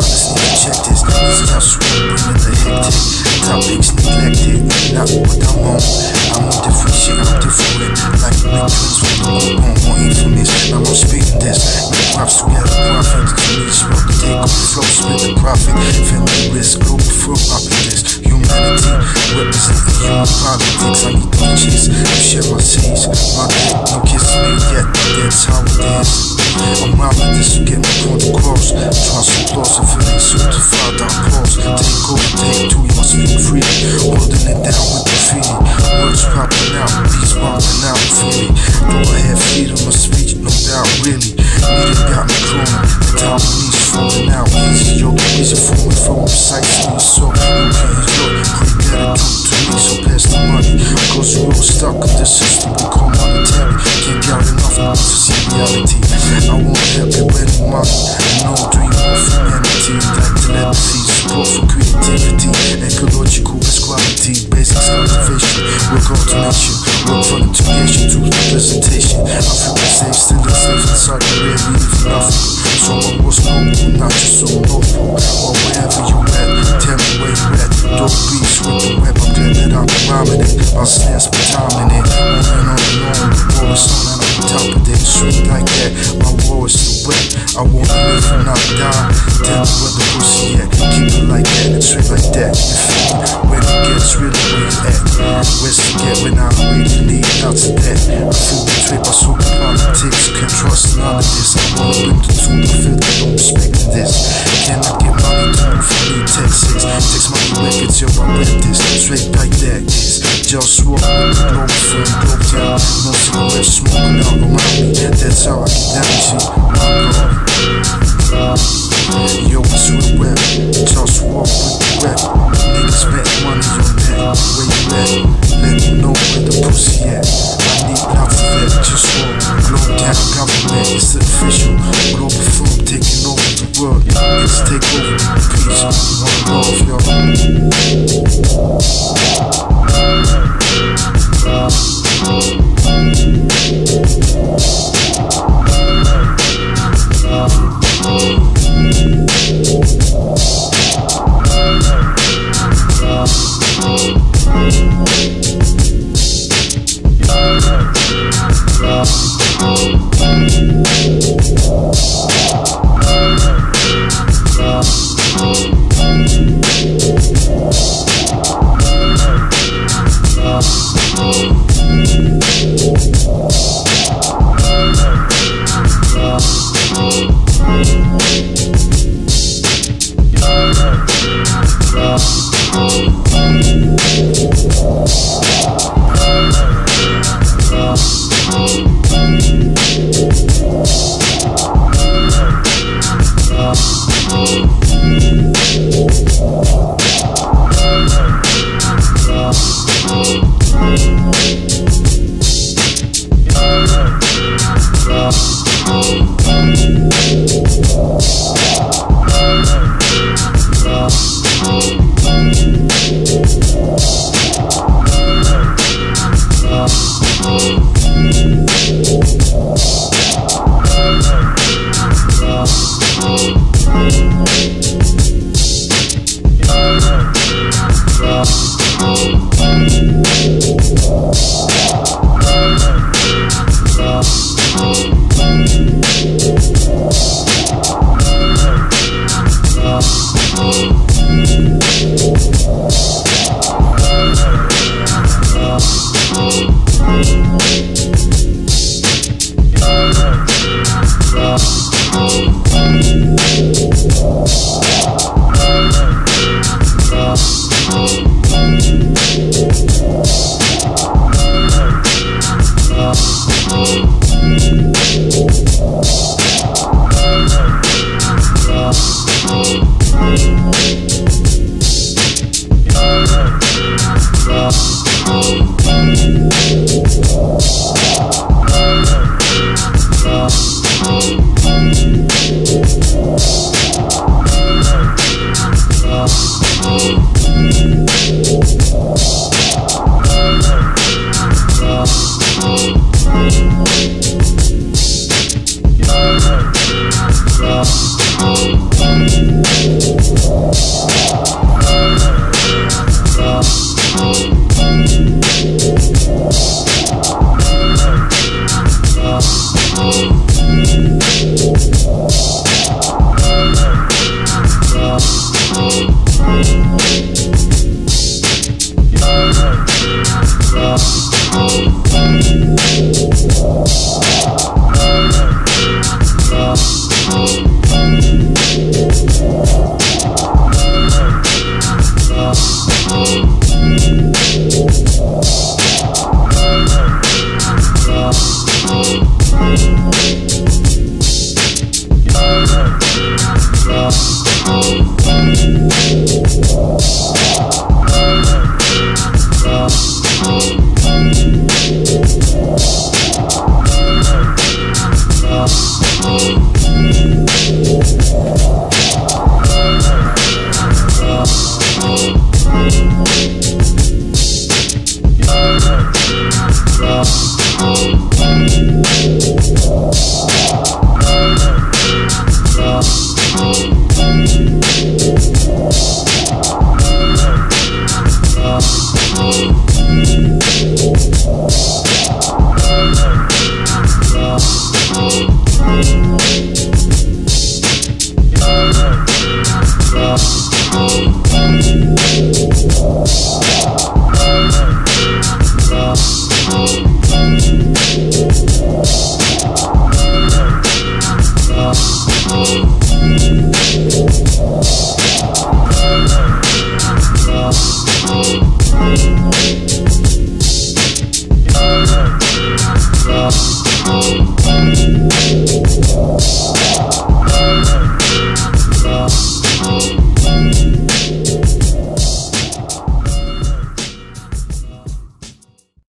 let's need to check this. This is JustWar bringing the hectic. Topics neglected, not what I'm on. I'm on different shit, I'm different. Like big twins with the moon on, more infamous. I'm on speaking this. Make props together, profit. To me, smoke the takeover flow, split the profit. Family risk, global firm happiness. Humanity, representing human politics. I need beaches, to share my seas. My dick, no kiss me yet, that's how it is. I'm rhyming this to get my point across. Trust and applause, and feeling certified, I pause. Take over, take two, you must speak free. Holding it down with the feeling. Words popping out, beats bumping out freely. Though I have freedom of speech, no doubt, really. Meeting got me crawling, the time of me's falling out. Easy, yo, easy for me from precisely. So, you can enjoy, pray better to me, so pass the money. Cause you're all stuck in the system, we call monetary. Can't get enough to see reality. I won't help you any money. No dream of humanity. Like telepathy, support for creativity. Ecological equality, basics cultivation. Work automation, work from integration to representation. I feel safe, still a slave inside the red, we live in Africa. Someone was noble, not just so noble. Or wherever you at, tell me where you at. Dope beats with the web, I'm glad that I'm rhyming it. My snares be timing it. On and on, the war is on and I'm on top of it. Straight like that, my war is too wet. I wanna live and not die. Tell me where the pussy at. Keep it like that, straight like that. You feel me? When it gets really where you at. Where's to get when I really need out to that. I feel betrayed by super politics. Can't trust none of this. I wanna bring the tool, I feel they don't respect this. Can I get money to move for me? Text 6. Text money records, yo, I rap this. Straight like that is JustWar with the Globalfirm Globe Town. No cigarettes smoking out around me. That's how I get down to yo, it's with rap. JustWar with the rap. Niggas bet money on that. Where you at? Let me know where the pussy at. I need lots of that. JustWar, GLOBALgovernMAN, it's official. Globalfirm taking over the world. It's Takeover, peace, OneLove, on.